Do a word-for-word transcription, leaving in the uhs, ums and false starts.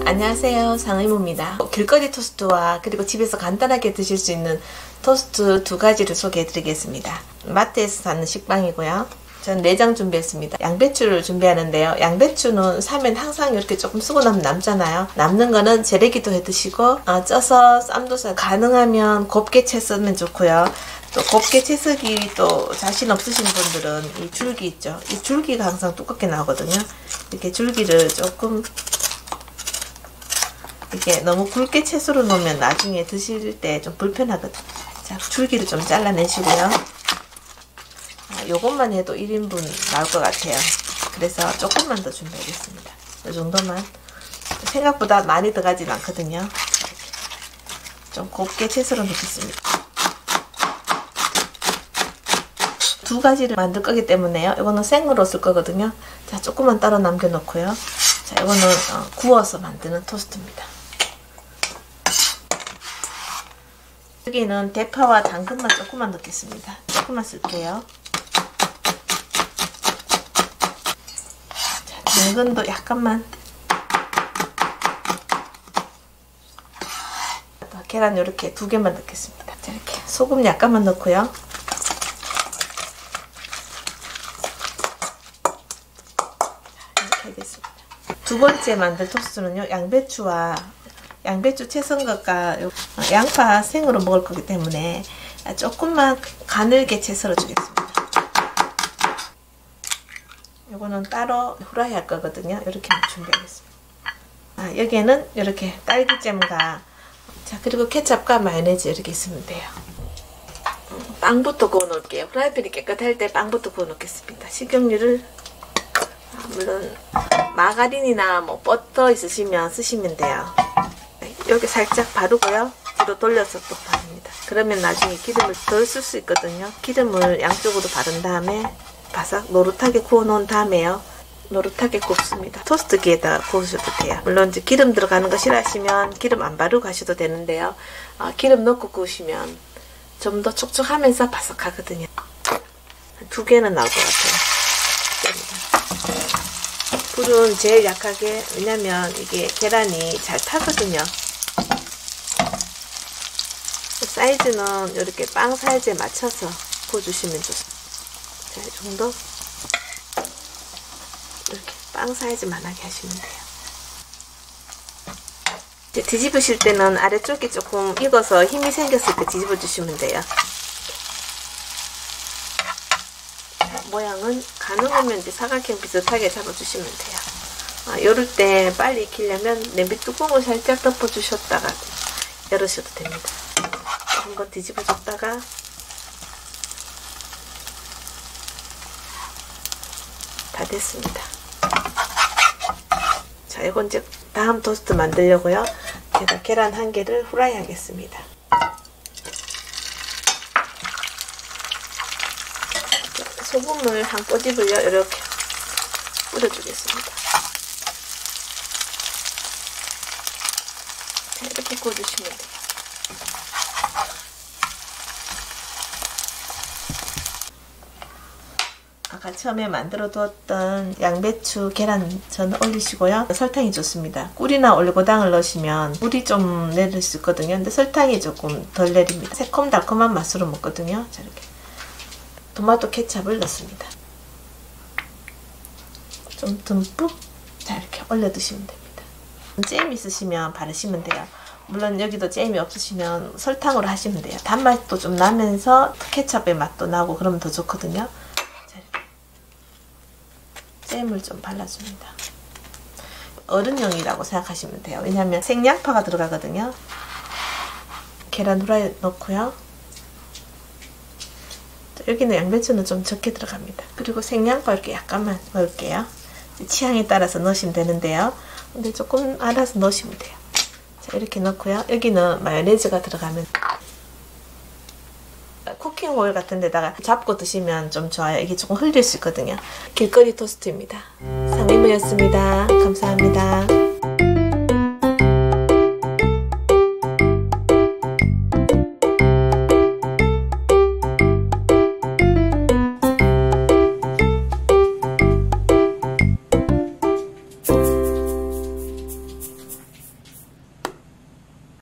안녕하세요, 상의모입니다. 길거리 토스트와 그리고 집에서 간단하게 드실 수 있는 토스트 두 가지를 소개해 드리겠습니다. 마트에서 사는 식빵이고요. 저는 내장 준비했습니다. 양배추를 준비하는데요. 양배추는 사면 항상 이렇게 조금 쓰고 나면 남잖아요. 남는 거는 재래기도 해 드시고 어, 쪄서 쌈도서 가능하면 곱게 채 쓰면 좋고요. 또 곱게 채쓰기 또 자신 없으신 분들은 이 줄기 있죠. 이 줄기가 항상 두껍게 나오거든요. 이렇게 줄기를 조금 이게 너무 굵게 채소로 놓으면 나중에 드실 때 좀 불편하거든요. 자, 줄기를 좀 잘라내시고요. 아, 요것만 해도 일 인분 나올 것 같아요. 그래서 조금만 더 준비하겠습니다. 이 정도만. 생각보다 많이 들어가진 않거든요. 좀 곱게 채소로 넣겠습니다. 두 가지를 만들 거기 때문에요. 이거는 생으로 쓸 거거든요. 자, 조금만 따로 남겨놓고요. 자, 이거는 어, 구워서 만드는 토스트입니다. 여기는 대파와 당근만 조금만 넣겠습니다. 조금만 쓸게요. 자, 당근도 약간만. 계란 이렇게 두 개만 넣겠습니다. 자, 이렇게 소금 약간만 넣고요. 이렇게 하겠습니다. 두 번째 만들 토스트는요, 양배추와 양배추 채 썬 것과 양파 생으로 먹을 거기 때문에 조금만 가늘게 채 썰어 주겠습니다. 이거는 따로 후라이 할 거거든요. 이렇게 준비하겠습니다. 아, 여기에는 이렇게 딸기잼과 자, 그리고 케첩과 마요네즈 이렇게 있으면 돼요. 빵부터 구워 놓을게요. 프라이팬이 깨끗할 때 빵부터 구워 놓겠습니다. 식용유를 아, 물론 마가린이나 뭐 버터 있으시면 쓰시면 돼요. 여기 살짝 바르고요. 뒤로 돌려서 또 바릅니다. 그러면 나중에 기름을 덜 쓸 수 있거든요. 기름을 양쪽으로 바른 다음에 바삭 노릇하게 구워 놓은 다음에요. 노릇하게 굽습니다. 토스트기에다가 구우셔도 돼요. 물론 이제 기름 들어가는 거 싫어하시면 기름 안 바르고 하셔도 되는데요. 어, 기름 넣고 구우시면 좀 더 촉촉하면서 바삭하거든요. 두 개는 나올 것 같아요. 불은 제일 약하게, 왜냐면 이게 계란이 잘 타거든요. 사이즈는 이렇게 빵 사이즈에 맞춰서 구워주시면 좋습니다. 자, 이 정도 이렇게 빵 사이즈만하게 하시면 돼요. 이제 뒤집으실 때는 아래쪽이 조금 익어서 힘이 생겼을 때 뒤집어 주시면 돼요. 자, 모양은 가능하면 이제 사각형 비슷하게 잡아주시면 돼요. 아, 이럴 때 빨리 익히려면 냄비 뚜껑을 살짝 덮어주셨다가 열으셔도 됩니다. 한번 뒤집어 줬다가 다 됐습니다. 자, 이건 이제 다음 토스트 만들려고요. 제가 계란 한 개를 후라이 하겠습니다. 소금을 한 꼬집을요, 이렇게 뿌려주겠습니다. 자, 이렇게 구워주시면 돼요. 아까 처음에 만들어 두었던 양배추 계란 전 올리시고요. 설탕이 좋습니다. 꿀이나 올리고당을 넣으시면 물이 좀 내릴 수 있거든요. 근데 설탕이 조금 덜 내립니다. 새콤달콤한 맛으로 먹거든요. 자, 이렇게 토마토 케첩을 넣습니다. 좀 듬뿍 자, 이렇게 올려 드시면 됩니다. 잼 있으시면 바르시면 돼요. 물론 여기도 잼이 없으시면 설탕으로 하시면 돼요. 단맛도 좀 나면서 케첩의 맛도 나고 그러면 더 좋거든요. 잼을 좀 발라줍니다. 어른용이라고 생각하시면 돼요. 왜냐하면 생양파가 들어가거든요. 계란 후라이 넣고요. 여기는 양배추는 좀 적게 들어갑니다. 그리고 생양파 이렇게 약간만 넣을게요. 취향에 따라서 넣으시면 되는데요. 근데 조금 알아서 넣으시면 돼요. 자, 이렇게 넣고요. 여기는 마요네즈가 들어가면 쿠킹 오일 같은 데다가 잡고 드시면 좀 좋아요. 이게 조금 흘릴 수 있거든요. 길거리 토스트입니다. 상의모였습니다. 감사합니다.